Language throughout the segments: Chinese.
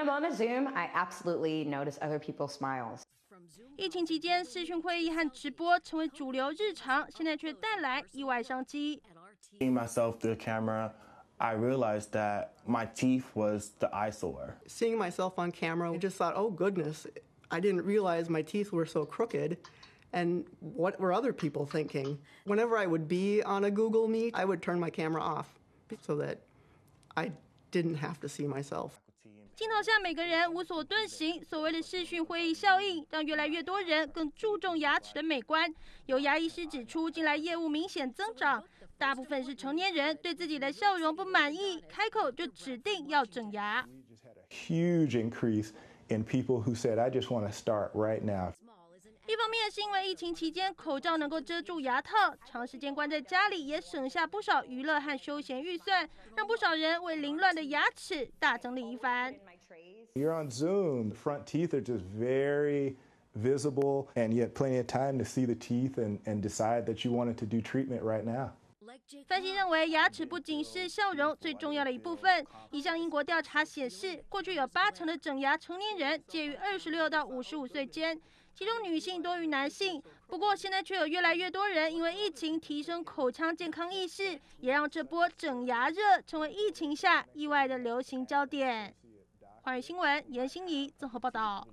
I'm on a Zoom, I absolutely notice other people's smiles. 疫情期间，视讯会议和直播成为主流日常，现在却带来意外商机。 Seeing myself through the camera, I realized that my teeth was the eyesore. Seeing myself on camera, I just thought, oh goodness, I didn't realize my teeth were so crooked. And what were other people thinking? Whenever I would be on a Google Meet, I would turn my camera off so that I didn't have to see myself. 镜头下每个人无所遁形，所谓的视讯会议效应，让越来越多人更注重牙齿的美观。有牙医师指出，近来业务明显增长，大部分是成年人对自己的笑容不满意，开口就指定要整牙。 Huge increase in people who said, "I just want to start right now." 一方面是因为疫情期间口罩能够遮住牙套，长时间关在家里也省下不少娱乐和休闲预算，让不少人为凌乱的牙齿大整理一番。 You're on Zoom. The front teeth are just very visible, and you had plenty of time to see the teeth and decide that you wanted to do treatment right now. 分析认为，牙齿不仅是笑容最重要的一部分。一项英国调查显示，过去有80%的整牙成年人介于26到55岁间，其中女性多于男性。不过，现在却有越来越多人因为疫情提升口腔健康意识，也让这波整牙热成为疫情下意外的流行焦点。寰宇新闻严欣怡综合报道。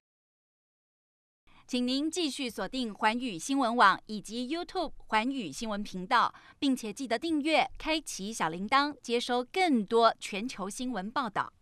请您继续锁定寰宇新闻网以及 YouTube 寰宇新闻频道，并且记得订阅、开启小铃铛，接收更多全球新闻报道。